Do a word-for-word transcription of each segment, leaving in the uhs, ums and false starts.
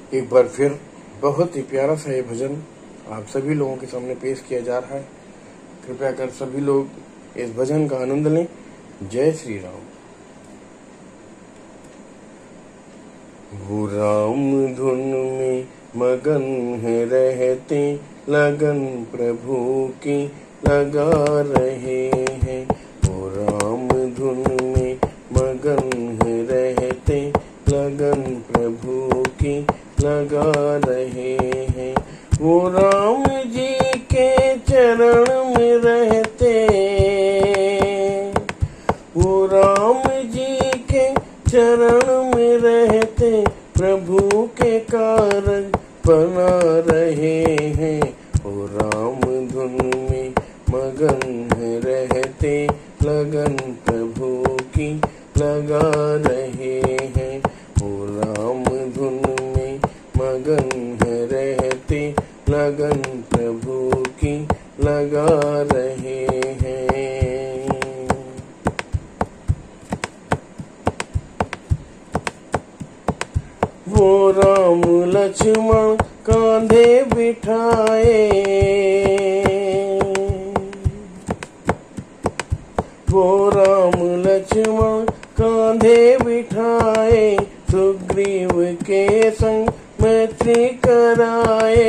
एक बार फिर बहुत ही प्यारा सा ये भजन आप सभी लोगों के सामने पेश किया जा रहा है। कृपया कर सभी लोग इस भजन का आनंद लें। जय श्री राम। वो राम धुन में मगन है रहते, लगन प्रभु की लगा रहे हैं। वो राम धुन में मगन है रहते, लगन प्रभु की लगा रहे हैं। वो राम जी के चरण में रहते, वो राम जी के चरण में रहते, प्रभु के कार्य बना रहे हैं। वो राम धुन में मगन है रहते, लगन प्रभु की लगा रहे हैं। वो राम धुन में मगन है रहते, लगन प्रभु की लगा रहे हैं। वो राम लक्ष्मण कांधे बिठाए, वो राम लक्ष्मण कांधे बिठाए, सुग्रीव के संग मैत्री कराए।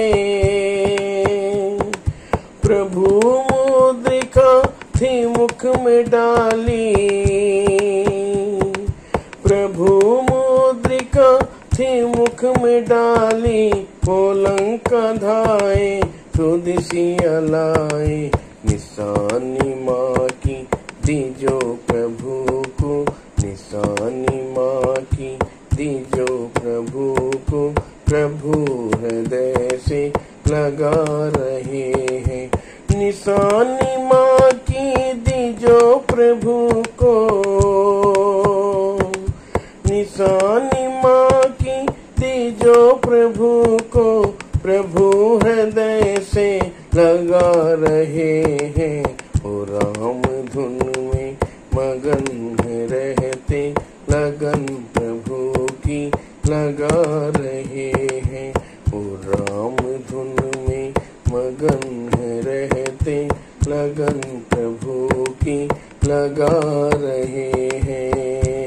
प्रभु मुद्रिका थी मुख में डाली, प्रभु मुद्रिका थी मुख में डाली। वो लंका धाए सुदिशिया लाए, निशानी माँ की दीजो प्रभु को, निशानी माँ की दीजो प्रभु को। प्रभु हृदय से लगा रहे हैं, निशानी माँ की दीजो प्रभु को, निशानी माँ की दीजो प्रभु को। प्रभु हृदय से लगा रहे हैं। वो राम धुन में मगन रहते, लगन प्रभु की लगा रहे हैं। वो राम धुन में मगन रहते, लगन प्रभु की लगा रहे हैं।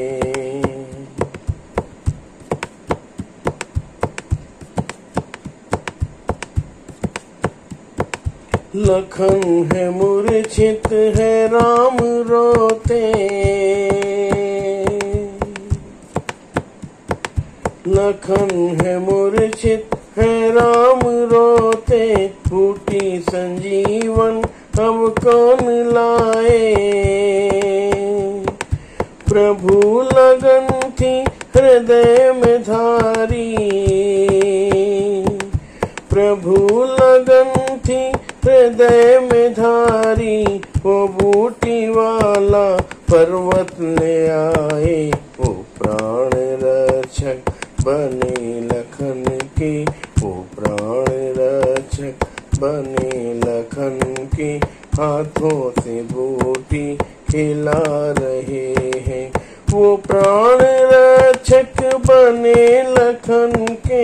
लखन है मूर्छित है राम रोते, लखन है मूर्छित है राम रोते। फूटी संजीवन अब कौन लाए, प्रभु लगन थी हृदय में धारी, प्रभु लगन थी हृदय में धारी। वो बूटी वाला पर्वत ले आए, वो प्राण रक्षक बने लखन के, वो प्राण रक्षक बने लखन के। हाथों से बूटी खिला रहे हैं, वो प्राण रक्षक बने लखन के,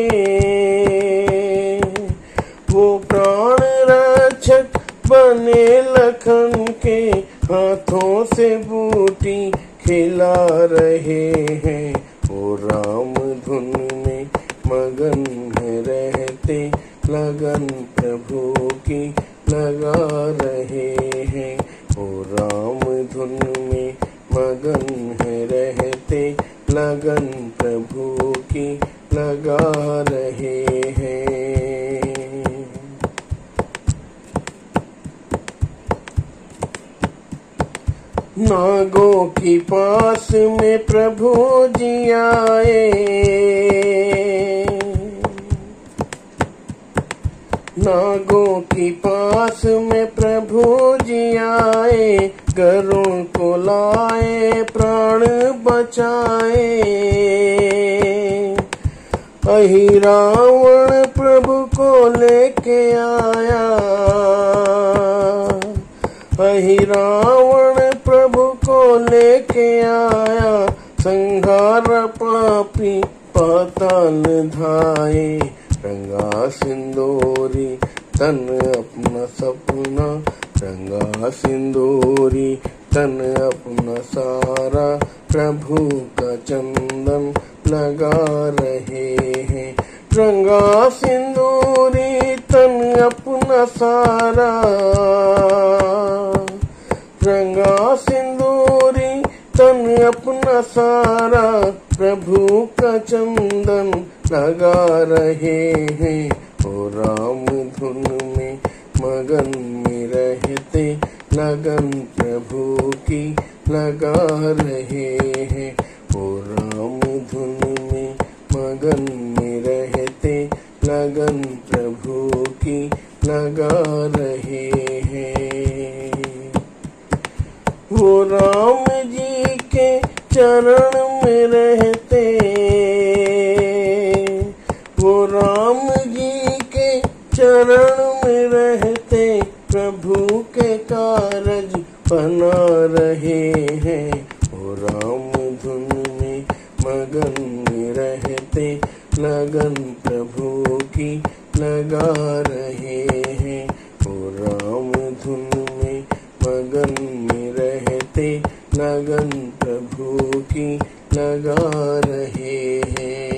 वो प्राण रक्षक बने लखन के। हाथों से बूटी खिला रहे हैं। वो राम धुन में मगन रहते, लगन प्रभु की लगा रहे हैं। वो राम धुन में मगन रहते, लगन प्रभु की लगा रहे हैं। नागों की पास में प्रभु जी आए, नागों की पास में प्रभु जी आए। गरुण को लाए प्राण बचाए, अहि रावण प्रभु को लेके आया, अहि रावण प्रभु को लेके आया। संहार पापी पात ताल धाए, रंगा सिंदूरी तन अपना सपना, रंगा सिंदूरी तन अपना सारा, प्रभु का चंदन लगा रहे हैं। रंगा सिंदूरी तन अपना सारा, रंगा सिंदूरी तन अपना सारा, प्रभु का चंदन लगा रहे हैं। ओ राम धुन में मगन में रहते, लगन प्रभु की लगा रहे हैं। ओ राम धुन में मगन में रहते, लगन प्रभु की लगा रहे हैं। वो राम जी के चरण में रहते, वो राम जी के चरण में रहते, प्रभु के कारज बना रहे हैं। वो राम धुन में मगन में रहते, लगन प्रभु की लगा रहे हैं। वो राम धुन में मगन में रहते, लगन प्रभु की लगा रहे हैं।